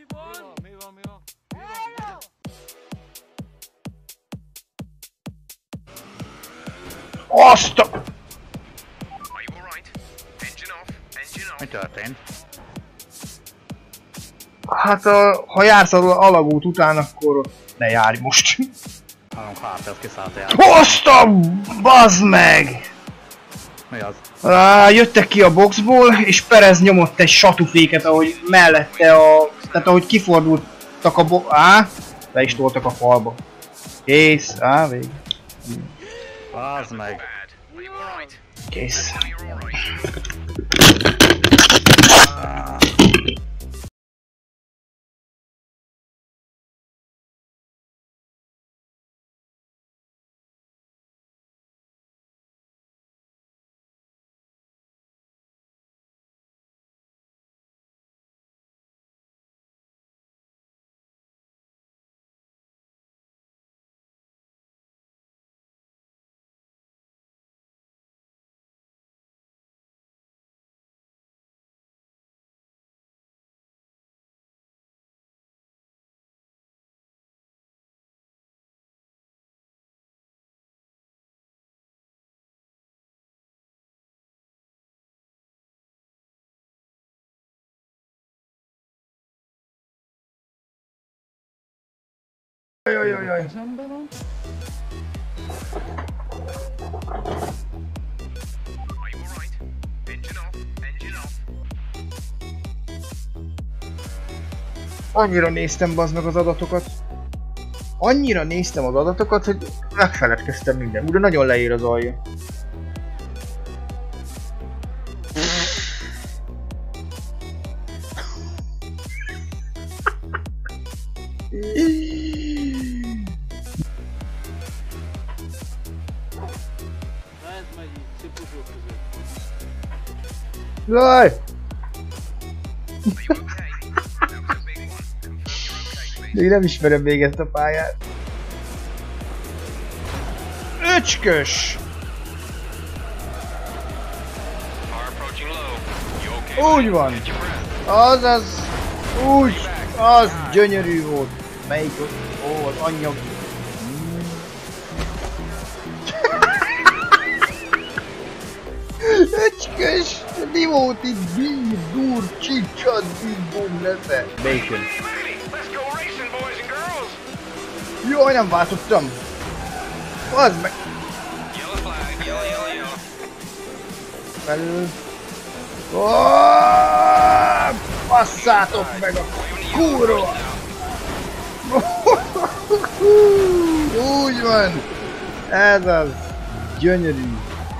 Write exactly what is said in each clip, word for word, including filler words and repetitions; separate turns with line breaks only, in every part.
Mi van, mi van? Mi van?
Azt a...
Mi történt?
Hát a, ha jársz az alagút után, akkor ott ne járj most.
Hallom, hát ez kiszállt el.
Azt a... bazd meg!
Mi az?
Á, jöttek ki a boxból, és Perez nyomott egy satuféket, ahogy mellette a... Tehát ahogy kifordultak a bo... Á, le is toltak a falba. Kész, á, vég.
Az meg.
Kész. Jaj, jaj, jaj. Annyira néztem bazd meg az adatokat. Annyira néztem az adatokat, hogy megfeledkeztem minden. Úr, nagyon leír az alja. Jaj! Még nem ismerem még ezt a pályát. Öcskös! Úgy van! Azaz! Úgy! Az gyönyörű volt! Melyik ott? Ó, az anyag! Öcskös! Mi volt itt? Bír, dur, csicsad, bír-bum, nesze! Bacon. Jaj, nem váltottam! Az meg! Felül! Oh, passzátok meg a kurva! Úgy van! Ez az! Gyönyörű!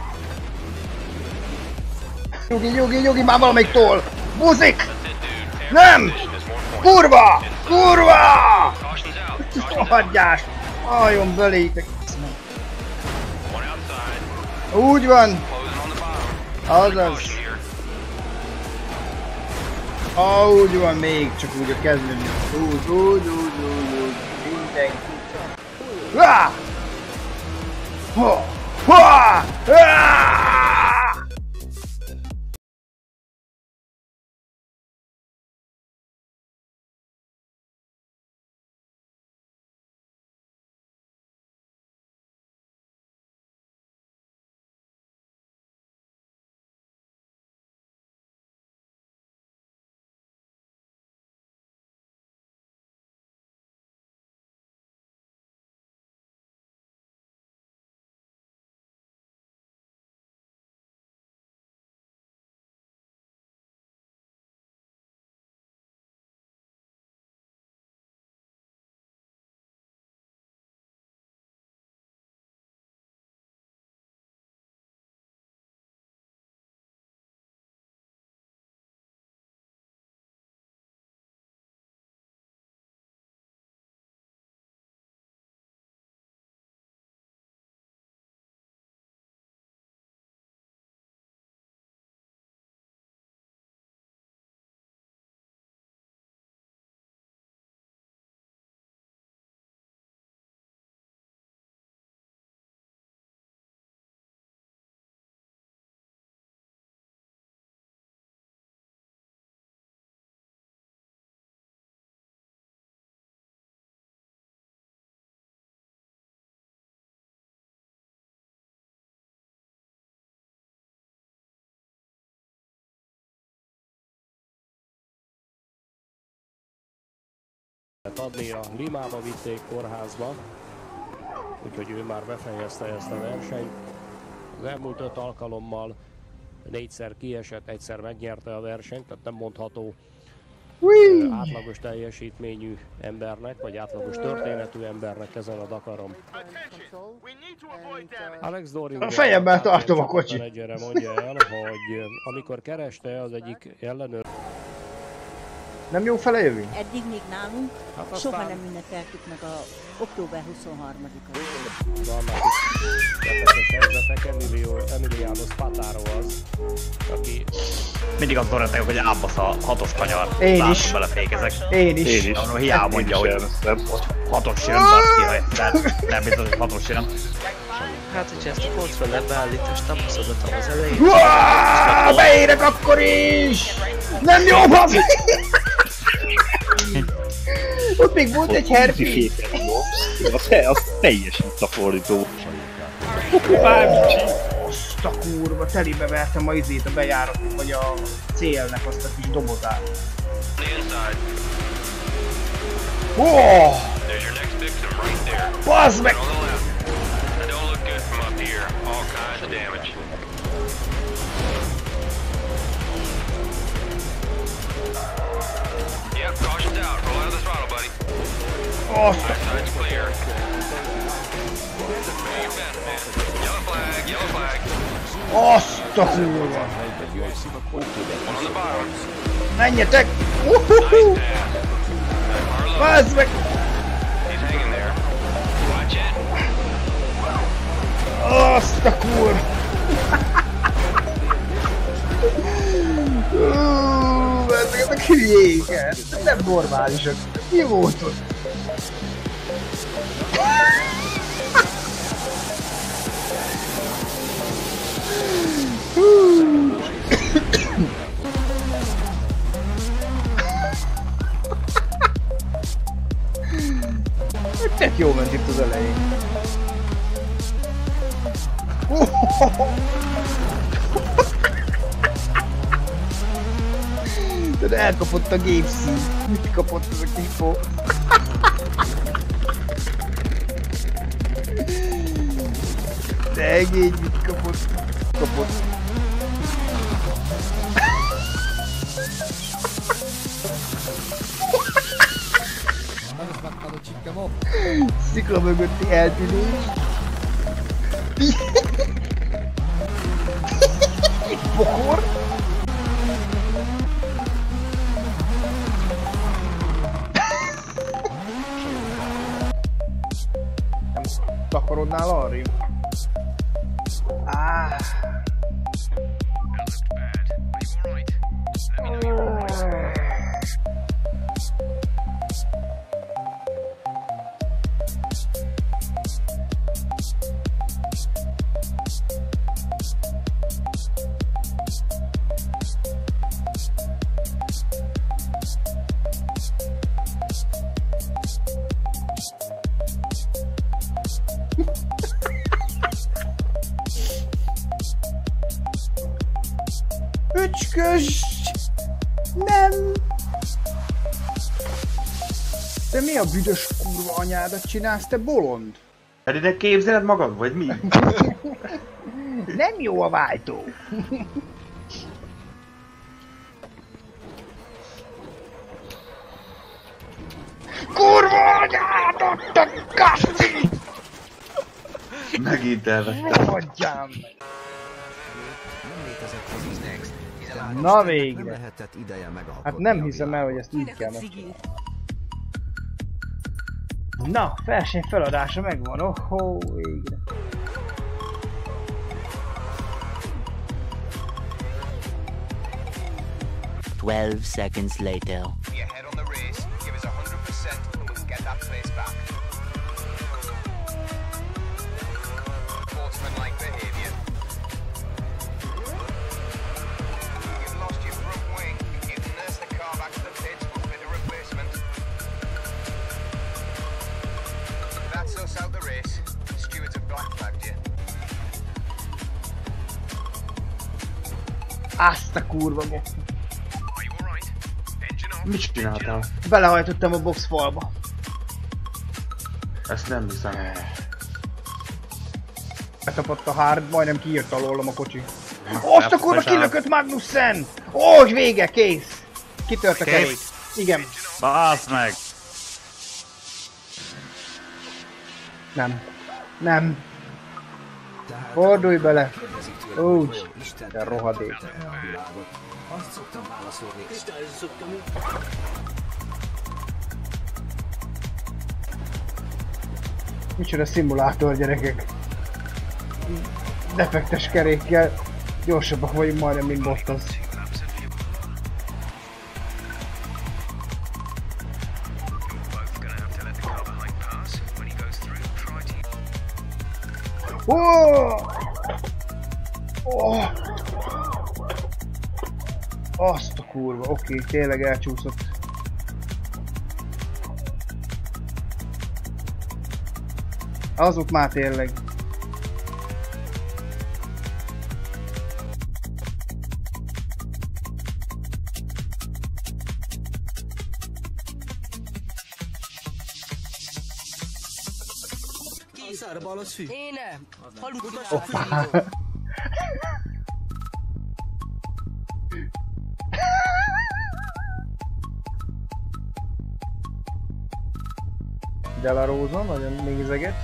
Nyugi, nyugi, nyugi, már valamelyik tol! Buzik! Nem! Kurva! Kurva! Hagyjás! Álljon belétek! Úgy van! Azaz! Ah, úgy van még, csak úgy a kezdőn. Úgy, úgy, úgy, úgy, úgy, mindenki. Há! Ha! Ha! Ha!
adni, a Limába vitték kórházba, úgyhogy ő már befejezte ezt a versenyt. Az elmúlt öt alkalommal négyszer kiesett, egyszer megnyerte a versenyt, tehát nem mondható
Whee!
átlagos teljesítményű embernek, vagy átlagos történetű embernek ezen a Dakaron. Alex Doring
A fejemben tartom a kocsit.
menedzsere mondja el, hogy amikor kereste az egyik ellenőr...
Nem jó fele jövünk?
Eddig még nálunk
Hát
soha
aztán-
nem ünnepeltük meg a október huszonharmadikat.
Vannak itt érdekes helyzetek, Emilio, Emiliano Spataro az, aki
Mindig azt gondolták, hogy ábasz a hatos kanyar.
Én
Látom,
is.
belefékezek.
Én is.
Én is.
Arról hiába mondja, hogy
elveszem.
hatos jön, baszki, ha egyszer. Nem biztos, hogy hatos jön.
Hát, hogyha ezt a kontroller beállítást nem hozodottam az elején.
Uaaááá! Beérek akkor is! Nem jó, basz! Ott még volt egy herpé.
Az, te, az teljesen szafordító.
Azt a kurva, telibe vertem a izét, a bejáratot, vagy a célnek azt a kis dobozát. Wow! Bazd meg! Azt a... Azt a kurva! Menjetek! Uhuhu! Bazd meg! Azt a kurva! Uuuuh, ezeket a hülyéket! Nem normálisak! Mi volt ott? Tök jó ment itt az elején. De elkapott a Game Seat. Mit kapott ez a kifó? De egész mit kapott? Kapott. Szikla mögötti eltűnés. Bokor. Nem takarodnál arrébb? Ah. Öcskös! Nem! Te mi a büdös kurva anyádat csinálsz, te bolond?
Pedig képzeled magad, vagy mi?
Nem jó a váltó! Kurva anyádat, te kaszi!
Megint elvettem.
Ne hagyjám meg! Na végre! Hát nem hiszem el, hogy ezt így kell meg. Na, verseny feladása megvan, ohó, végre.
Twelve seconds later.
Your head on the race, give us one hundred percent and we can get that place back. Sportsman-like behaviour. You've lost your front wing. You can nurse the car back to the pit or fit a replacement. That's us out the race. The stewards have black flagged you.
Azt a kurva box.
Mit csináltál?
Belehajtottam a box falba.
Ezt nem hiszem el.
Betapadt a hard, majdnem kiírt alólam a kocsi. Azt a kurva kilökött Magnussen! Ó, vége, kész! Kitört a kerék. Igen.
Baszd meg!
Nem. Nem. Fordulj bele. Úgy. De rohadék. Micsoda szimulátor, gyerekek. Defektes kerékkel. Gyorsabbak vagyunk majdnem, mint Bottas. Oh! Oh! Azt a kurva, oké, okay, tényleg elcsúszott. Azok már tényleg.
Én nem.
Hoppá. De la Rosa, nagyon nézeget.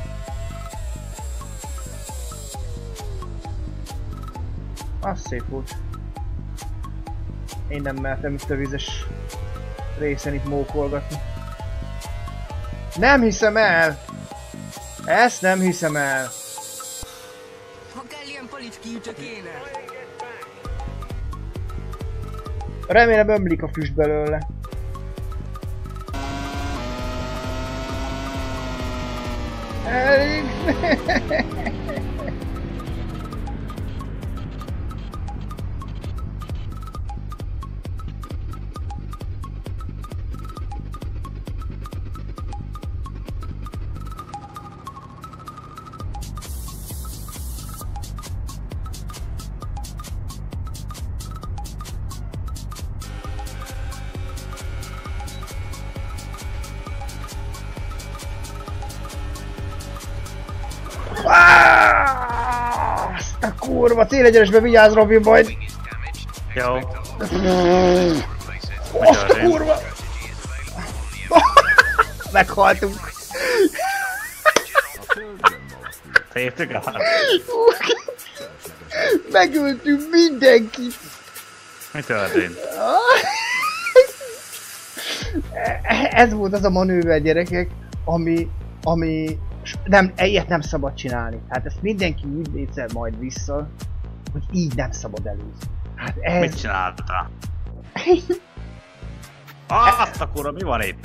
Az szép volt. Én nem mertem itt a vizes részen itt mókolgatni. Nem hiszem el! Ezt nem hiszem el!
Ha kell ilyen palicski, csak éne.
Remélem ömlik a füst belőle. Azt a kurva, célegyenesbe vigyázz, Robin, majd!
Jó.
Azt a kurva! Meghaltunk!
Széptük át.
Megöltünk mindenkit!
Mi történt?
Ez volt az a manőver, gyerekek, ami, ami nem, ilyet nem szabad csinálni. Hát ezt mindenki úgy nézel majd vissza, hogy így nem szabad előzni. Hát ez...
Mit csináltál? Azt a kurva, mi van itt?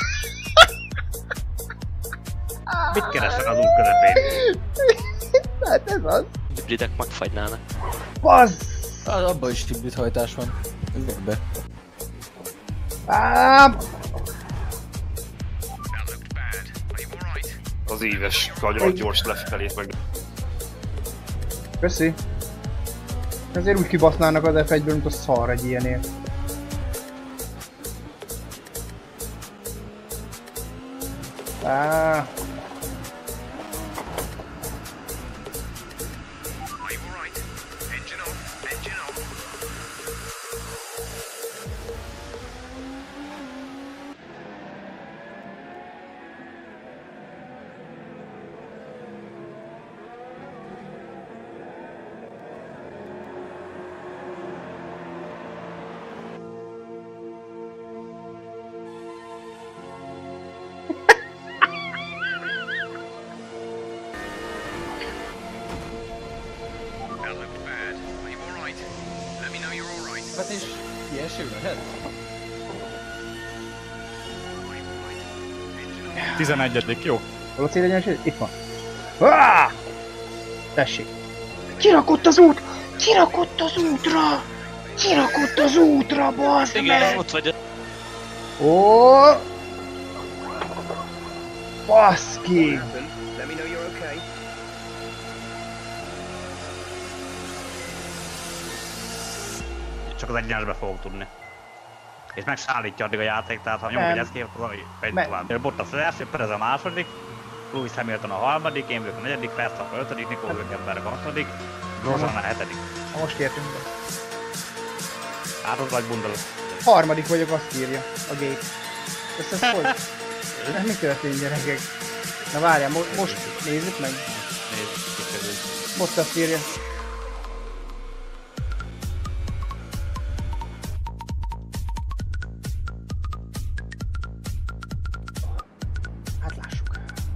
Mit keresel az út közepén?
Hát ez az.
Hibridek megfagynának.
Bazz!
Hát abban is hibrid hajtás van. Üvegbe.
Ám!
Az éves kagyalat gyors lefelé meg.
Köszi. Ezért úgy kibasznának az ef egyből, mint a szar egy ilyenért. Áh.
Hát és ilyeső lehet?
tizenegyedik, jó?
Hol a célegyenes? Itt van. Ah! Tessék. Kirakott az út! Kirakott az útra! Kirakott az útra, bazd meg!
Igen, ott vagy.
Ó! Baszki!
Csak az egyenesbe fogok tudni. és megszállítja addig a játék, tehát ha nyomod egy escape-t, akkor megy tovább. Bottas az első, Perez a második, Lewis Hamilton a harmadik, én vagyok a negyedik, Verstappen a ötödik, Nico Hülkenberg a hatodik, Grosjean a hetedik.
Most értünk be.
Hát ott vagy bundaló.
Harmadik vagyok, azt írja a gép. Ezt ez hogy? Ez mi történt, gyerekek? Na várjál, mo most nézzük meg.
Nézzük,
most azt írja. Hát lássuk.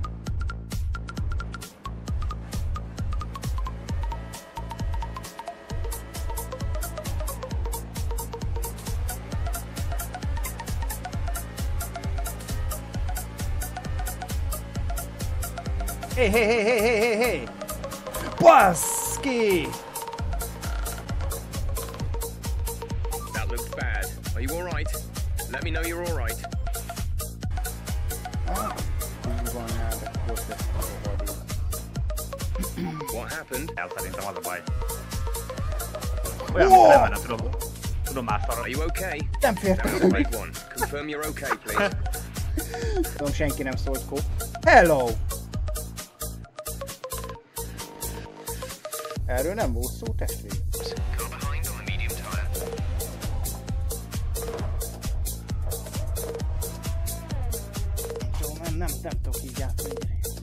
Hey, hey, hey, hey, hey, hey, hey! Baszki!
That looked bad. Are you alright? Let me know you're alright. What happened?
El szerintem az a baj. Olyan, mint nem menne, tudom. Tudom más arra.
Are you okay?
Nem fértem.
Confirm you're okay, please.
Tudom, senki nem szólt kó. Hello! Erről nem volt szó, testvér. Nem, nem, nem tudok így játszani.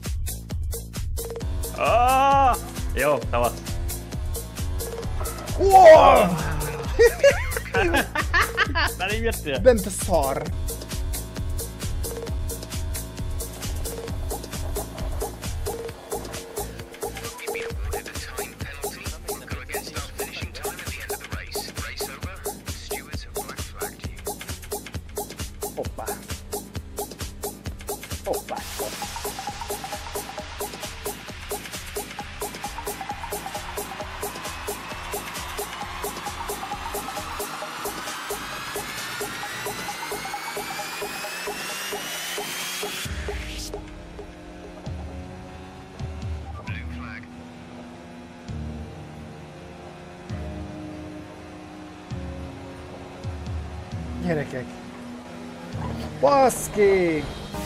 Ah, jó, tavasz.
Wow!
Már így jöttél?
Bent a szar. Hoppá. Hoppá. Gyerekek. Baszki!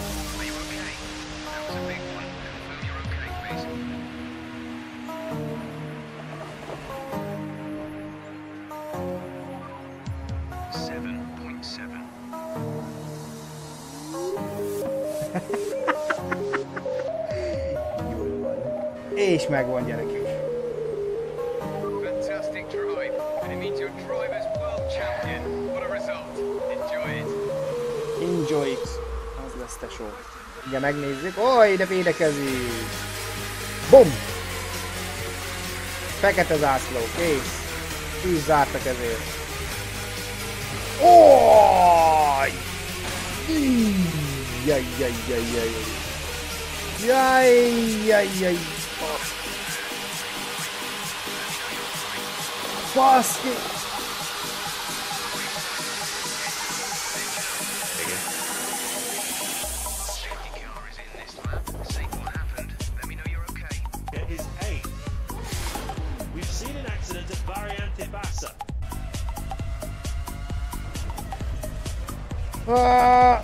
És megvan, gyerekek.
Fantastic drive, and it means your driver's world champion. What a result! Enjoy it.
Enjoy it. Az lesz tesó. Ugye megnézzük. Ó, ide védekezik. Bum! Fekete zászló, kész. Tíz zártak ezért. Ój! Jaj, jaj, jaj, jaj. Jaj, jaj, jaj. Baszki! Ah!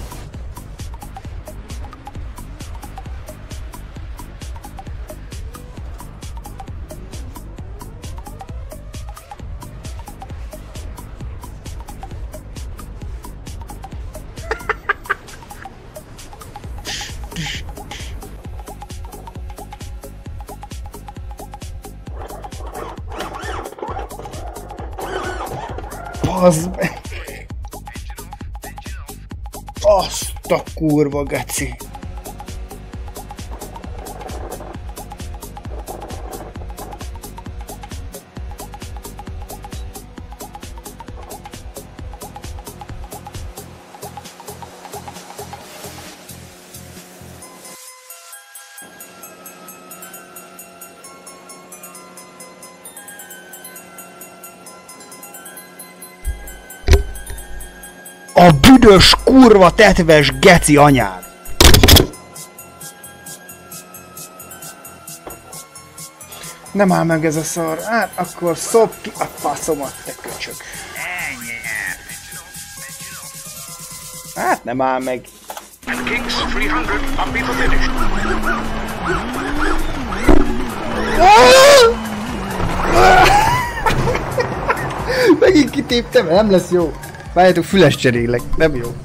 Bazd meg! Azt a kurva geci! A büdös kurva tetves geci anyád! Nem áll meg ez a szar, hát akkor szop ki a faszomat, te köcsög! Hát nem áll meg.
And Kings three hundred up for finish.
Megint kitéptem, nem lesz jó. Várjátok, füles cserélek, nem jó.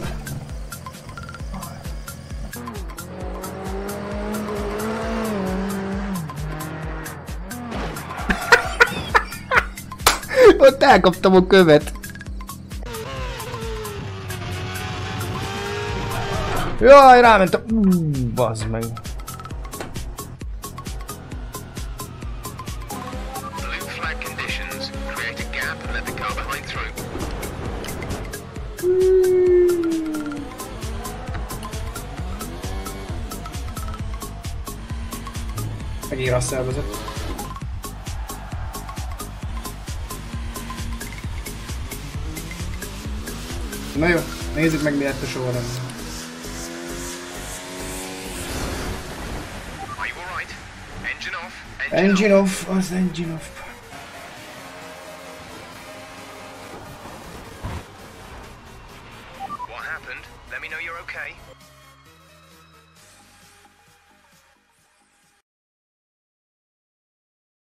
Ott elkaptam a követ. Jaj, rámentem. Uuuuh, bazd meg.
Blue flag conditions. Create a gap and let the car behind through.
Megint Russell vezet. Na jó, nézzük meg, mi lett a sorrend.
Are you alright? Engine off.
Engine off, az engine off.
What happened? Let me know you're okay.